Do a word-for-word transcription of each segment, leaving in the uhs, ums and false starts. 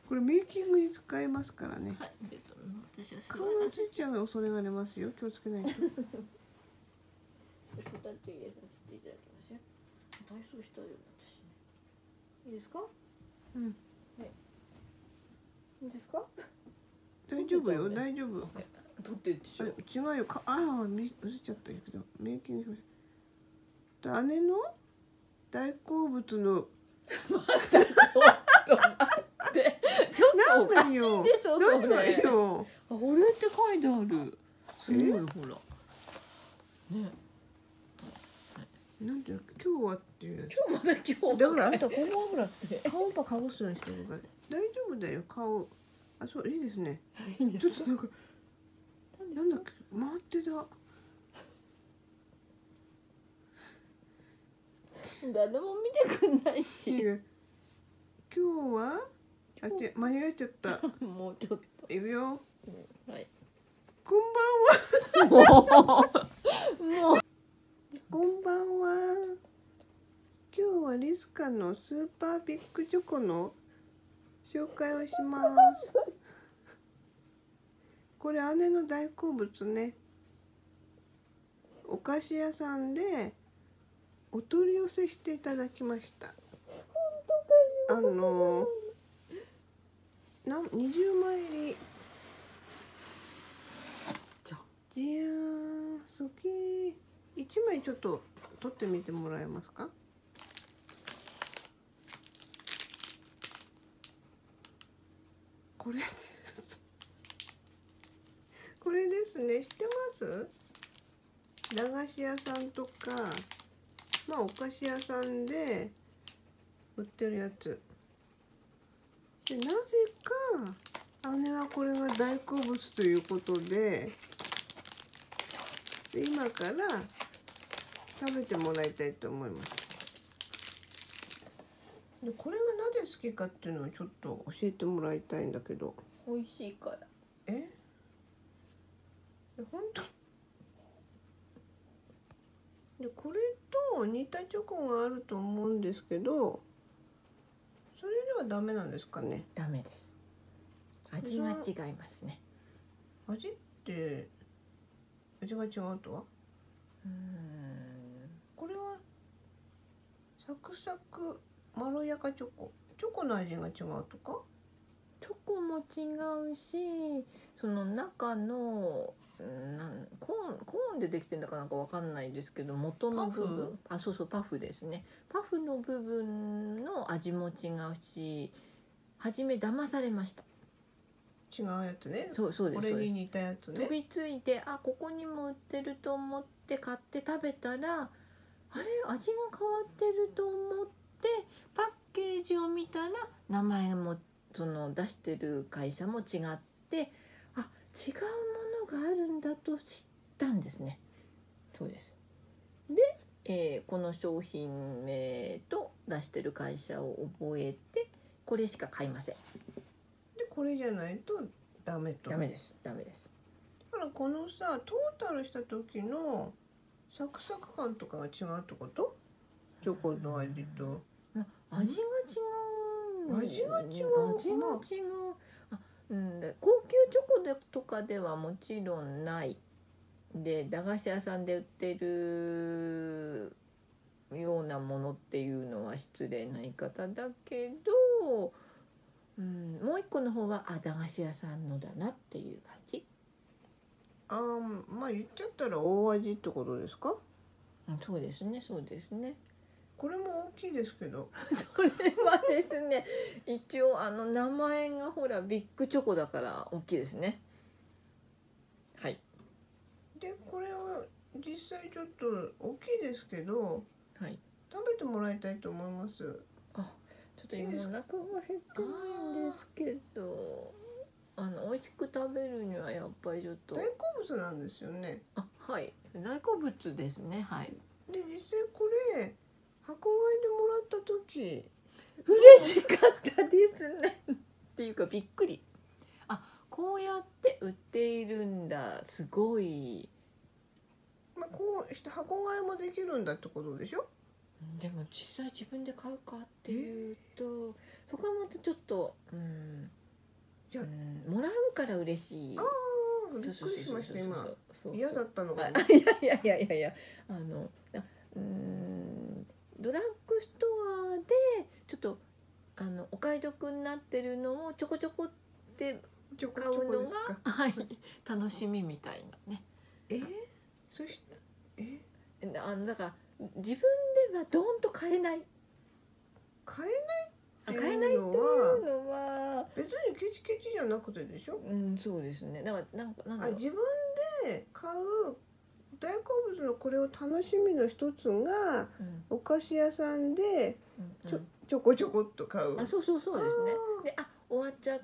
これメイキングに使えますからね。 はい、ベッドの私は座顔がついちゃう恐れがありますよ。気をつけないと。 二つ入れさせていただきますよ。体操したよ私ね。いいですか？ うん。 はい。いいですか？ 大丈夫よ、大丈夫。 取ってるでしょ。 違うよ。かああ、み映っちゃったけど、メイキングしました。姉の大好物の。 ちょっと待って。ちょっとおかしいでしょそれ。 何よ。 あ、俺って書いてある。すごいほら。ね。 なんていうの、今日はっていうやつ。 今日まだ今日。 だからあんたこの油って顔ばかぶすようにしてるから大丈夫だよ顔。あ、そういいですね。ちょっとなんかなんだっけ回ってた。 誰も見てくんないし。 今日はあち間違えちゃった。 もうちょっと。 いくよ。 はい。 こんばんは。 もう。 こんばんは。今日はリスカのスーパービッグチョコの紹介をします。これ姉の大好物ね。お菓子屋さんでお取り寄せしていただきました。あのなにじゅうまい入り。じゃじゃーん、好き。いちまいちょっと取ってみてもらえますか。これですこれですね。知ってます？駄菓子屋さんとかまあお菓子屋さんで売ってるやつで、なぜか姉はこれが大好物ということで、で今から食べてもらいたいと思います。でこれがなぜ好きかっていうのをちょっと教えてもらいたいんだけど。 美味しいから。 え？本当？でこれと似たチョコがあると思うんですけど、それではダメなんですかね。 ダメです。味が違いますね。 味って味が違うとは？ うーん。 これはサクサクまろやかチョコ。チョコの味が違うとか？ チョコも違うし、その中のなんコーンコーンでできてるんだかなんかわかんないですけど、元の部分、あ、そうそうパフですね。パフの部分の味も違うし、初め騙されました。 違うやつね。 そうそうです。 これに似たやつね。 飛びついて、あ、ここにも売ってると思って買って食べたら、あれ味が変わってると思ってパッケージを見たら名前もその出してる会社も違って、あ、違うものがあるんだと知ったんですね。そうです。で、えー、この商品名と出してる会社を覚えて、これしか買いません。 でこれじゃないとダメと。 ダメです。ダメです。 だからこのさトータルした時のサクサク感とかが違うってこと？チョコの味と。 味が違う。 味が違う。 味が違う。あ、うん、高級チョコでとかではもちろんない。で、駄菓子屋さんで売ってるようなものっていうのは失礼な言い方だけど、うん、もう一個の方はあ、駄菓子屋さんのだなっていう感じ。 ああ、まあ言っちゃったら大味ってことですか？ うん、そうですね、そうですね。 これも大きいですけど。 それはですね、一応あの名前がほらビッグチョコだから大きいですね。はい。 でこれは実際ちょっと大きいですけど、 はい。 食べてもらいたいと思います。 あ、ちょっと今お腹が減ってないんですけど、あの美味しく食べるにはやっぱりちょっと。 大好物なんですよね。 あ、はい。大好物ですね。はい。 で実際これ箱買いでもらった時嬉しかったですね。っていうかびっくり。あ、こうやって売っているんだ。すごい。 まあこうして箱買いもできるんだってことでしょ？ でも実際自分で買うかっていうと、そこはまたちょっと、うん、 じゃあうん、もらうから嬉しい。 ああ、びっくりしました今。嫌だったのかな。 いやいやいやいやいや、あの、うん、ドラッグストアでちょっとあのお買い得になってるのをちょこちょこってちょこ買うのちょこですか。 が、はい、楽しみみたいなね。 えー、そしてえあのだから自分ではドーンと買えない。 買えないあ、 って買えないっていういうのはのは、 別にケチケチじゃなくてでしょ。 うん、そうですね。だからなんかなんだろう。 あ、自分で買う大好物のこれを楽しみの一つが、 うんお菓子屋さんでうんちょちょこちょこっと買う。 あ、そうそうそうですね。 あーで、あ、終わっちゃった。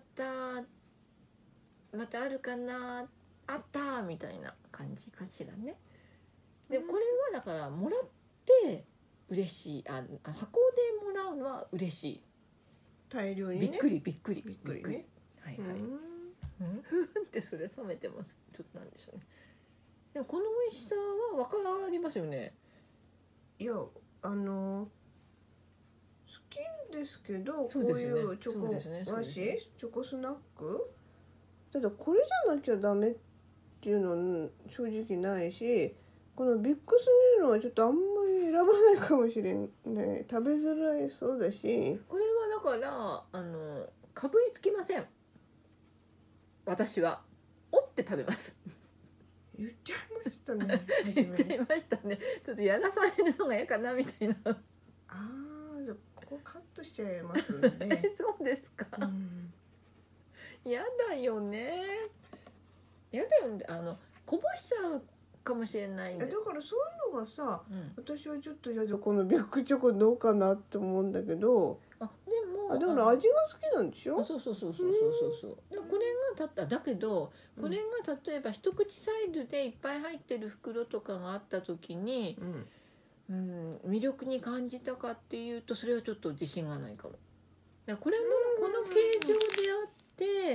またあるかな。あったみたいな感じかしらね。で、これはだからもらって嬉しい。あ、あ箱でもらうのは嬉しい。 大量にね。 びっくりびっくりびっくりね。 はいはい。 うんうんってそれ冷めてます。ちょっとなんでしょうね。でもこの美味しさはわかりますよね。 いや、あの好きですけど、 そうこうですよねいうチョコそうですねそう菓ですね子、チョコスナック。ただこれじゃなきゃダメっていうのは正直ないし、このビッグすぎるのはちょっとあんまり選ばないかもしれない。食べづらいそうだし。 これはだからあのかぶりつきません。私は折って食べます。 言っちゃいましたね。 言っちゃいましたね。ちょっとやらされるのが嫌かなみたいな。 ああ、じゃあここカットしちゃいますんで。 そうですか。 うん嫌だよね。嫌だよね。あのこぼしちゃうかもしれないんで。 えだからそういうのがさ、 うん、 私はちょっとやだ、このビッグチョコどうかなって思うんだけど、 あ、でもあだかあのら味が好きなんでしょ。 あ、そうそうそうそうそうそう。でこれがたっただけど、これが例えば一口サイズでいっぱい入ってる袋とかがあった時に、 うんうん、魅力に感じたかっていうとそれはちょっと自信がないかも。だからこれのこの形状であって、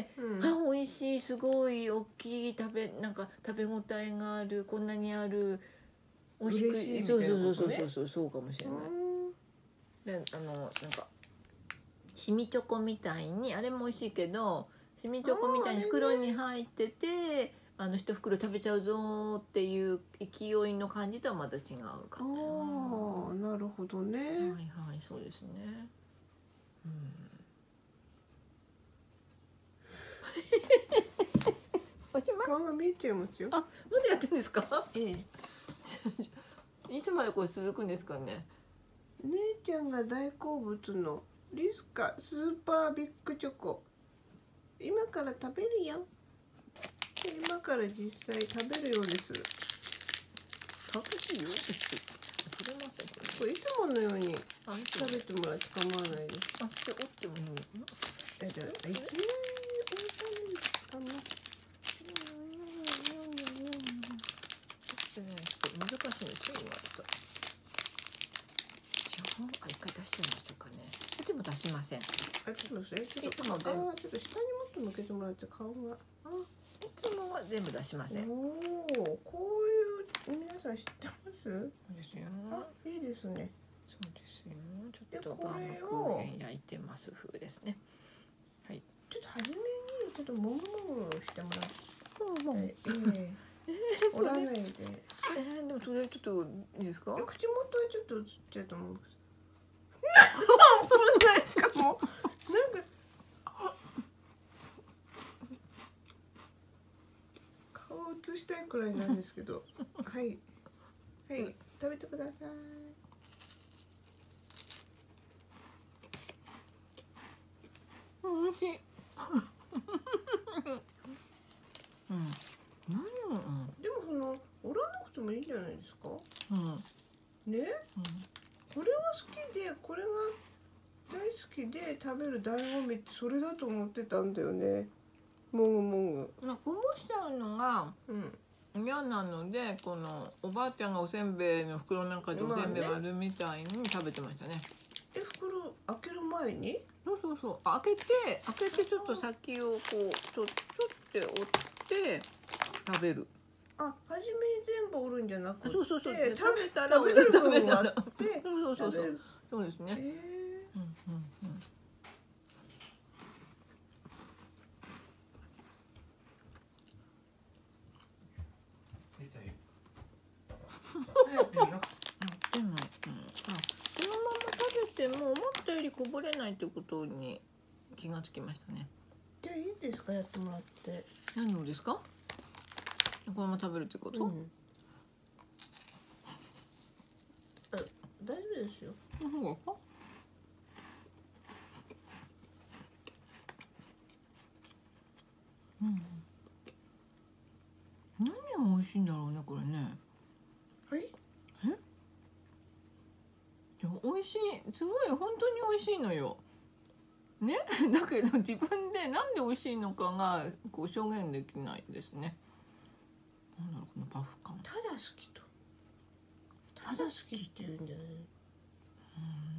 うんあ、美味しい、すごい大きい、食べなんか食べ応えがある、こんなにある、美味しく、 嬉しいみたそいうなことねそうそうそうそうそうかもしれない。 うんで、あのなんかシミチョコみたいに、あれも美味しいけどシミチョコみたいに袋に入ってて、あの一袋食べちゃうぞっていう勢いの感じとはまた違うかな。 ああ、なるほどね。 はいはい、そうですね。うんおしまい。 顔が見えちゃいますよ。 あ、まだやってんですか？ ええ、 いつまでこれ続くんですかね。 姉ちゃんが大好物のリスカスーパービッグチョコ、今から食べるよ。今から実際食べるようです。 食べるよ。取れませんこれ。 これいつものようにあ、 食べてもらって構わないです。 あ、で折ってもいいのかな。 だからいきなり置いたんですかね。 ちょっとね、ちょっと難しいんですよ、意外と。じゃあ、一回出しちゃいましょうかね。いつも出しません。いあ、ちょっとそれちょっといつもあ全部ーちょっと下にもっと向けてもらって顔が。あ、 つもは全部出しません。 おお、こういう皆さん知ってます？ そうですよ。 あ、いいですね。 そうですよ。ちょっとでバームクーヘン焼いてます風ですね。はい。 ちょっと初めにちょっともぐもぐしてもらって、 もうええ折らないで。 えー、でもそれちょっといいですか？ 口元はちょっと映っちゃうと思うんです。なんかもうなんか顔映したいくらいなんですけど、はいはい食べてください。 美味しい。うん。何を、 でもその折らなくてもいいんじゃないですか。 うん、うん、 ね、これが好きでこれが大好きで食べる醍醐味ってそれだと思ってたんだよね。もぐもぐ。 うん。こぼしちゃうのがうん。 嫌なので、このおばあちゃんがおせんべいの袋の中でおせんべい割るみたいに食べてましたね。 え、袋開ける前に？ そうそうそう。開けて開けてちょっと先をこうちょちょって折って食べる。 あ、初めに全部折るんじゃなくて、 そうそうそう。 食べ食べたら食べる食べ分たら。 割ってそうそうそうそう。 食べる。 そうですね。 えうんうんうん。でも、うん、あ、このまま食べても思ったよりこぼれないってことに気がつきましたね。 ー、じゃあいいですか、やってもらって。 何をですか？このまま食べるってこと？ うん、あ、大丈夫ですよ。 そうか？うん。何が美味しいんだろうね、これね。 はい。 え？いや、美味しい、すごい本当に美味しいのよ。ね、だけど自分でなんで美味しいのかがこう証言できないですね。なんだろう、このパフ感。 ただ好きと。ただ好きって言うんじゃない。 うー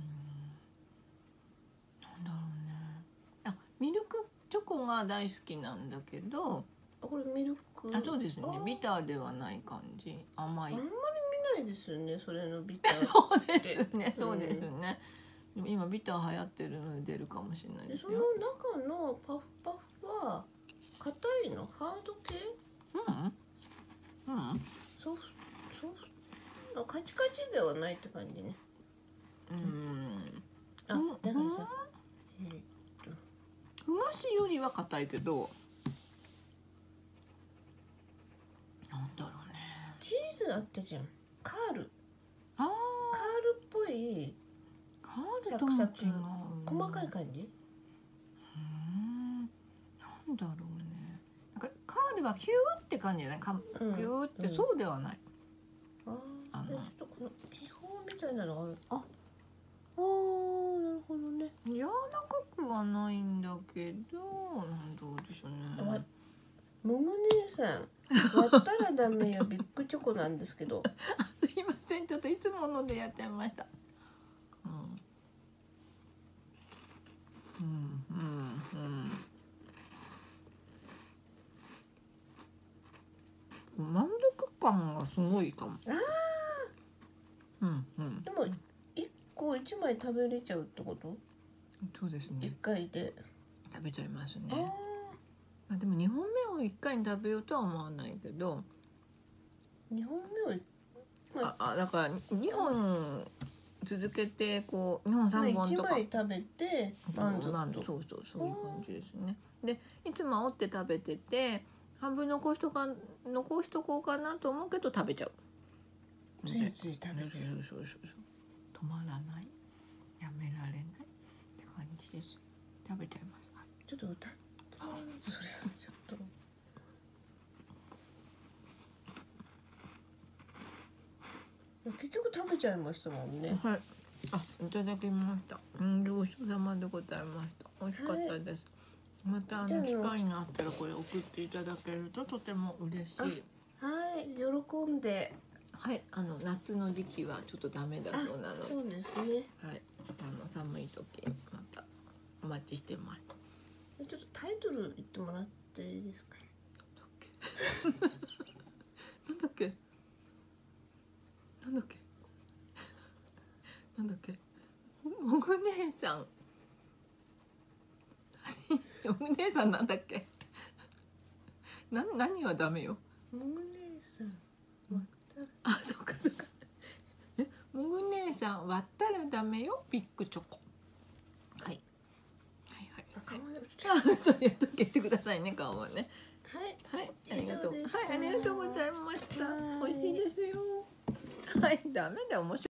ん、なんだろうね。あ、ミルクチョコが大好きなんだけど。 あ、これミルク。 あ、そうですね。ビターではない感じ。甘い。 あんまり見ないですよね、それのビター。 そうですね。そうですね。でも今ビター流行ってるので出るかもしれないですよ。 その中のパフパフは硬いの、ハード系？ うん。うん。 ソフソフカチカチではないって感じね。 うん。 あ、だからさ、えー、っとふ菓子よりは硬いけど、なんだろうね。 チーズあったじゃん。カール。 ああ。 カールっぽい。 カールとも違う。 細かい感じ。 うん。なんだろうね。なんかカールはキューって感じじゃない。か、キューってそうではない。 うんうん、ああ。ちょっとこの気泡みたいなのがある。あ。ああ、なるほどね。 柔らかくはないんだけど、なんどうでしょうね。 もも姉さん、割ったらダメよ、ビッグチョコなんですけど。 すいません、ちょっといつものでやっちゃいました。うん。うんうんうん。満足感がすごいかも。 ああ。 うんうん。 でも一個一枚食べれちゃうってこと？ そうですね。 一回で食べちゃいますね。 あまあでも二本目を一回に食べようとは思わないけど。 二本目を、 まあ、あ、だから二本続けてこう二本三本とか。 一枚食べて満足と。 そうそうそういう感じですね。でいつも折って食べてて半分残しとか残しとこうかなと思うけど食べちゃう。 ついつい食べちゃう。 そうそうそうそう。止まらない、やめられないって感じです。食べちゃいます。 ちょっと歌ってそれはちょっと。結局食べちゃいましたもんね。 はい。あ、いただきました。うん、ごちそうさまでございました。美味しかったです。はい、またあの機会があったらこれ送っていただけるととても嬉しい。 はい、喜んで。 はい、あの夏の時期はちょっとダメだそうなので。 そうですね。 はい、あの寒い時またお待ちしてます。 ちょっとタイトル言ってもらっていいですか。 なんだっけ。なんだっけ。なんだっけ。もぐ姉さん。もぐ姉さんなんだっけ。な、何はダメよ。 もぐ姉さん。 あ、そっかそっか。え、もぐ姉さん割ったらダメよ。ビッグチョコ。はい。はいはい。 顔があ、そうやっとけてくださいね、顔はね。 はい。 はい、ありがとう。はい、ありがとうございました。美味しいですよ。はい、ダメだ、面白い。